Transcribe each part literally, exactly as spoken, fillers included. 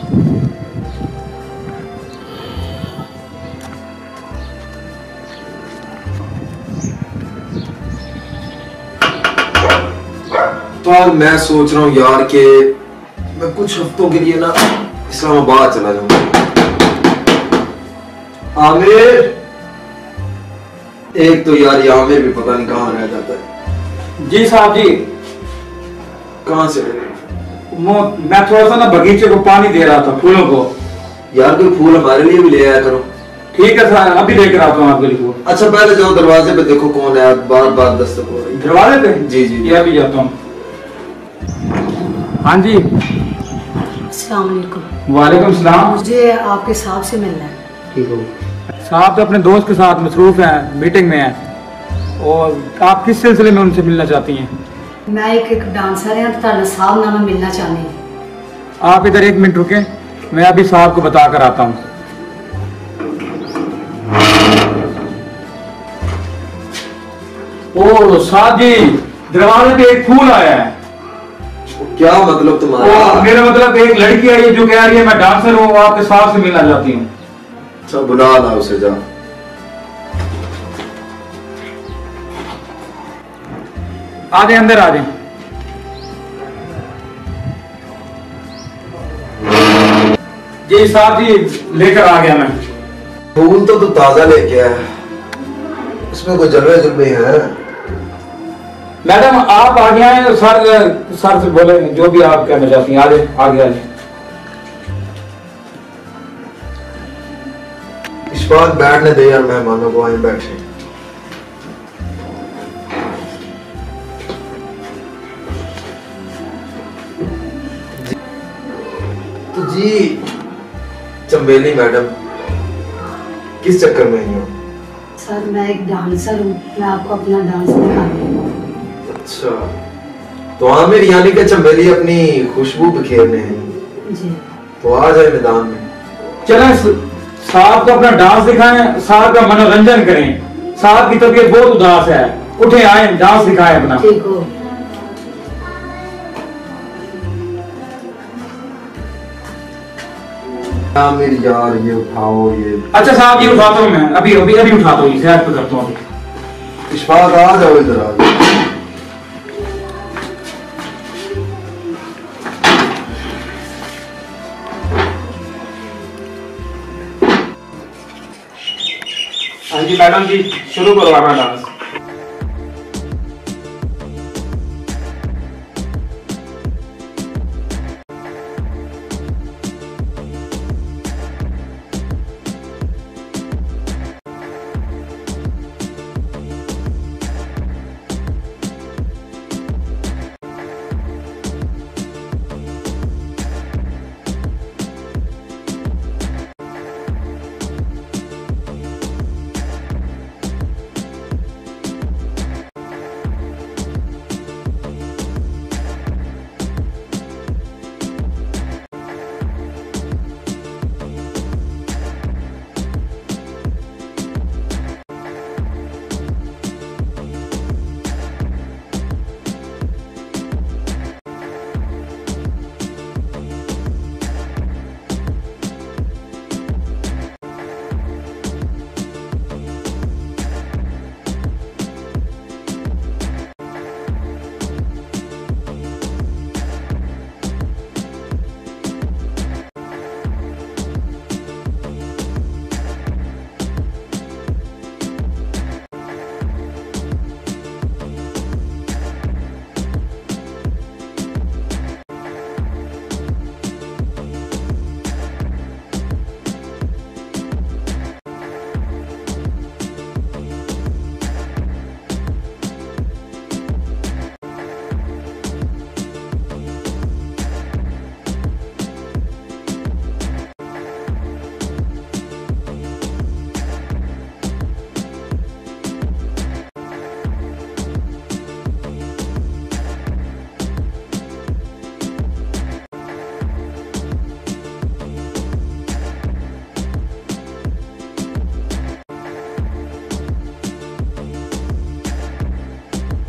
तो मैं सोच रहा हूँ यार कि मैं कुछ हफ्तों के लिए ना इस्लामाबाद चला जाऊंगा। आमिर, एक तो यार ये आमिर भी पता नहीं कहाँ रह जाता है। जी साहब जी। कहाँ से? मैं थोड़ा सा ना बगीचे को पानी दे रहा था, फूलों को। यार कोई फूल हमारे लिए भी ले आया करो। ठीक है सर, अभी लेकर आता हूँ आपके लिए फूल। अच्छा पहले जाओ दरवाजे पे, देखो कौन है, बार बार दस्तक हो रही। दरवाजे पे? जी जी, ये अभी जाता हूँ। हाँ जी। अस्सलाम वालेकुम। वालेकुम सलाम। मुझे आपके साहब से मिलना है। ठीक हो? साहब तो अपने दोस्त के साथ मसरूफ हैं, मीटिंग में हैं। और आप किस सिलसिले में उनसे मिलना चाहती हैं? मैं एक एक डांसर हैं, तो साहब नाम मिलना चाहती हूँ। आप इधर एक मिनट रुकें, मैं अभी साहब को बता कर आता हूँ। ओ साहब जी, दरवाजे पे एक फूल आया है। क्या मतलब तुम्हारा? मेरा मतलब एक लड़की आई है जो कह रही है मैं डांसर हूँ, आपके साहब से मिलना चाहती हूँ। अच्छा बुला ला उसे, जा। आ जाए, अंदर आ जाए। जी साहब जी, लेकर आ गया मैं। फूल तो तू ताजा लेके आया, इसमें कोई जलवे जुलवे हैं? मैडम आप आ गया हैं, सर सर से बोले जो भी आप कहना चाहती हैं। आगे आगे आगे। इशफाक बैठने दे यार, मेहमानों को आए बैठे। तो जी चंबेली मैडम, किस चक्कर में आई हो? सर मैं एक डांसर हूँ, मैं आपको अपना डांस दिखाती हूँ। अच्छा, तो आमिर यानी कि चंबेली अपनी खुशबू बिखेरने हैं जी। तो आ जाए मैदान में। चलें, साहब को अपना डांस दिखाएं, साहब का मनोरंजन करें। साहब की तबीयत बहुत उदास है, उठे आए डांस दिखाएं अपना। ठीक हो? आमिर यार ये उठाओ ये। अच्छा साहब ये उठाता हूँ मैं, अभी अभी अभी उठाता हूँ, सेट पे करता हूँ अभी। इशफाक आ जाओ इधर, आ जाओ। हाँ जी मैडम जी, शुरू करो अपना डांस।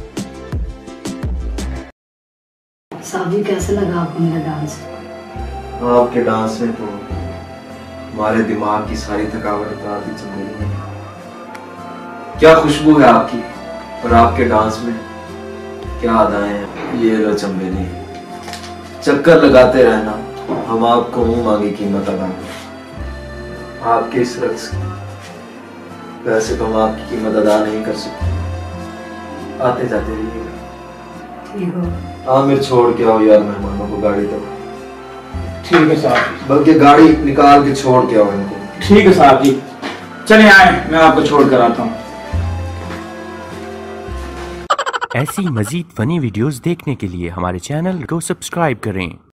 साहब जी कैसे लगा आपको मेरा डांस? आपके डांस में तो हमारे दिमाग की सारी थकावट उतार दी चमेली ने। क्या खुशबू है आपकी, और आपके डांस में क्या अदाएं हैं। ये लो चमेली, चक्कर लगाते रहना, हम आपको मुंह मांगी कीमत अदा करें। आपके इस रक्स की वैसे तो हम आपकी कीमत अदा नहीं कर सकते। आते जाते रहिएगा। ठीक हो। आमिर छोड़ के आओ यार मेहमानों को गाड़ी तक। ठीक है साहब। बल्कि गाड़ी निकाल के छोड़ के आओ इनको। ठीक है साहब जी, चले आए, मैं आपको छोड़ कर आता हूँ। ऐसी मजीद फनी वीडियोस देखने के लिए हमारे चैनल को सब्सक्राइब करें।